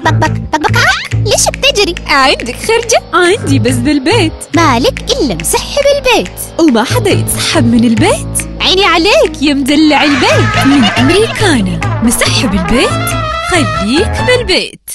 بك ليش بتجري؟ عندك خرجة؟ عندي بس بالبيت. مالك إلا مسحب البيت. وما حدا يتسحب من البيت؟ عيني عليك يا مدلع البيت. من أمريكانا مسحب البيت، خليك بالبيت.